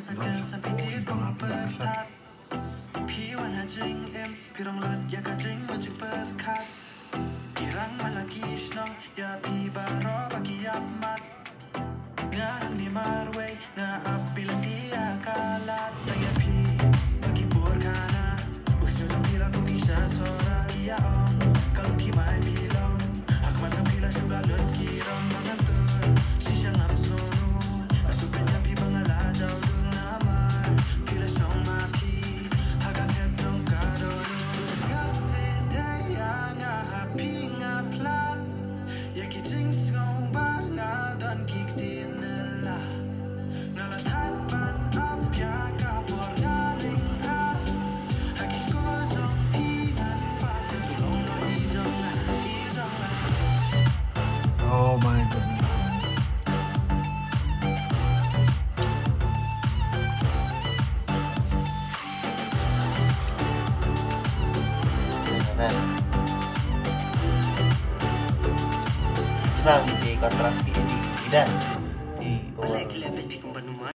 พี่วันหาจริงพี่รองรถอยากกระจริงมันจึงเปิดคัดพี่รังมันละกีชน้องอย่าพี่บารอบากียับมัดงาหังdi marway na apilang di akalat Tanya pi bagi burkana Gusto lang pila kung di siya sora Iyaong kalau ki may bilaw Hakmat lang pila siya balon kirang mga tur Siya ngam sunu Asupin niya pi mga ladaw dun naman Pila siyang maki Hagakit ng karon Skap si daya nga happy nga plan Yaki jing skong ba nga dan kiktin nila Nalatan pan apya kapor galing ha Hakis ko jong inan pa sa tulong no izong na Oh my goodness. Senang di kontras di dan di